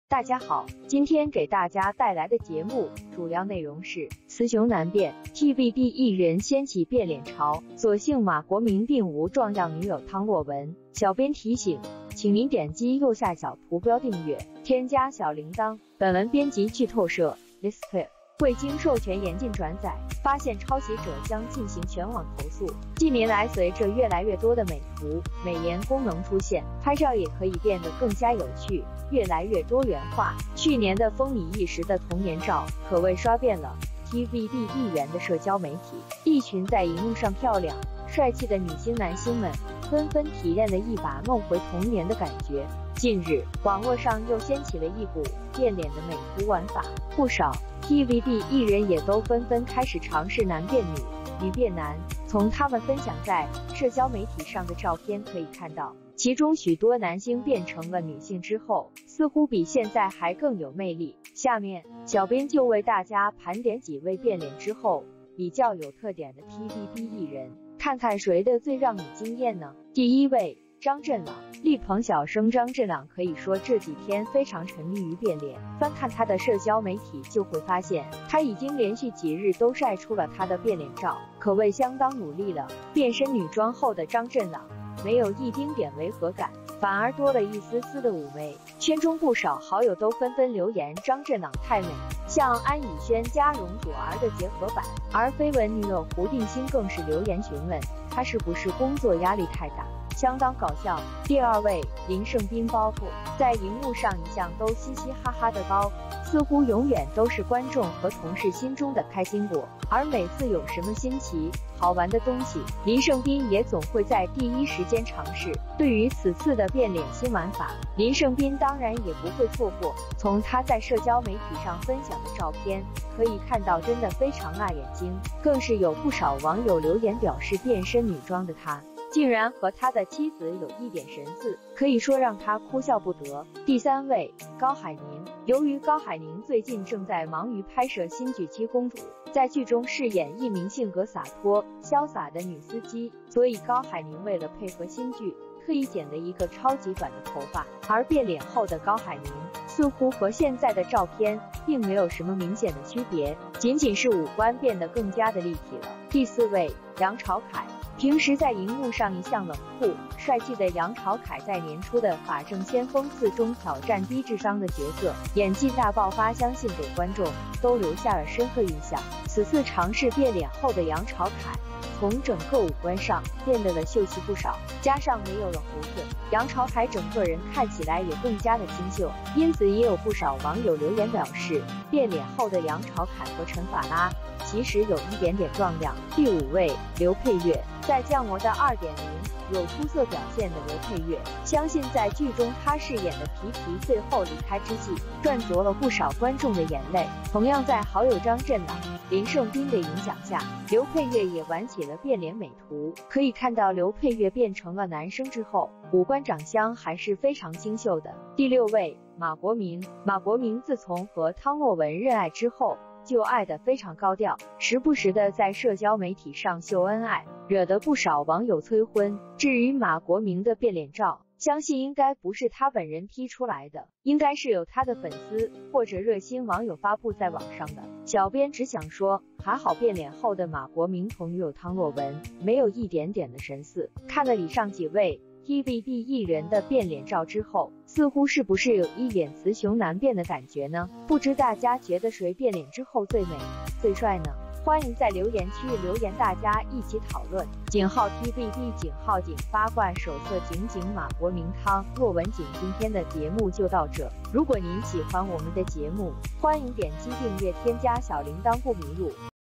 大家好，今天给大家带来的节目主要内容是雌雄难辨 ，TVB 艺人掀起变脸潮，所幸马国明并无撞样女友汤洛雯。小编提醒，请您点击右下角图标订阅，添加小铃铛。本文编辑剧透社 Lisclip。未经授权严禁转载，发现抄袭者将进行全网投诉。近年来，随着越来越多的美图、美颜功能出现，拍照也可以变得更加有趣，越来越多元化。去年的风靡一时的童年照，可谓刷遍了 TVB 艺人的社交媒体。一群在荧幕上漂亮、帅气的女星男星们，纷纷体验了一把梦回童年的感觉。近日，网络上又掀起了一股变脸的美图玩法，不少 TVB 艺人也都纷纷开始尝试男变女、女变男。从他们分享在社交媒体上的照片可以看到，其中许多男星变成了女性之后，似乎比现在还更有魅力。下面，小编就为大家盘点几位变脸之后比较有特点的 TVB 艺人，看看谁的最让你惊艳呢？第一位，张振朗。力捧小生张振朗可以说这几天非常沉迷于变脸，翻看他的社交媒体就会发现，他已经连续几日都晒出了他的变脸照，可谓相当努力了。变身女装后的张振朗没有一丁点违和感，反而多了一丝丝的妩媚。圈中不少好友都纷纷留言张振朗太美，像安以轩加容祖儿的结合版，而绯闻女友胡定欣更是留言询问他是不是工作压力太大，相当搞笑。第二位，林盛斌包袱，在荧幕上一向都嘻嘻哈哈的包，似乎永远都是观众和同事心中的开心果，而每次有什么新奇好玩的东西，林盛斌也总会在第一时间尝试。对于此次的变脸新玩法，林盛斌当然也不会错过。从他在社交媒体上分享的照片可以看到，真的非常辣眼睛，更是有不少网友留言表示，变身女装的他竟然和他的妻子有一点神似，可以说让他哭笑不得。第三位，高海宁。由于高海宁最近正在忙于拍摄新剧《七公主》，在剧中饰演一名性格洒脱、潇洒的女司机，所以高海宁为了配合新剧，特意剪了一个超级短的头发。而变脸后的高海宁似乎和现在的照片并没有什么明显的区别，仅仅是五官变得更加的立体了。第四位，杨朝凯。平时在荧幕上一向冷酷帅气的杨朝凯，在年初的《法证先锋4》中挑战低智商的角色，演技大爆发，相信给观众都留下了深刻印象。此次尝试变脸后的杨朝凯，从整个五官上变得了秀气不少，加上没有了胡子，杨朝凯整个人看起来也更加的清秀，因此也有不少网友留言表示，变脸后的杨朝凯和陈法拉其实有一点点撞样。第五位，刘佩玥。在《降魔的2.0》有出色表现的刘佩玥，相信在剧中她饰演的皮皮最后离开之际，赚足了不少观众的眼泪。同样在好友张振朗、林盛斌的影响下，刘佩玥也玩起了变脸美图。可以看到刘佩玥变成了男生之后，五官长相还是非常清秀的。第六位，马国明。马国明自从和汤洛雯认爱之后，就爱得非常高调，时不时的在社交媒体上秀恩爱，惹得不少网友催婚。至于马国明的变脸照，相信应该不是他本人 P 出来的，应该是有他的粉丝或者热心网友发布在网上的。小编只想说，还好变脸后的马国明同女友汤洛雯没有一点点的神似。看了以上几位 TVB 艺人的变脸照之后，似乎是不是有一点雌雄难辨的感觉呢？不知大家觉得谁变脸之后最美、最帅呢？欢迎在留言区留言，大家一起讨论。井号 TVB 井号井八卦手册井马国明汤洛雯井。今天的节目就到这，如果您喜欢我们的节目，欢迎点击订阅，添加小铃铛不迷路。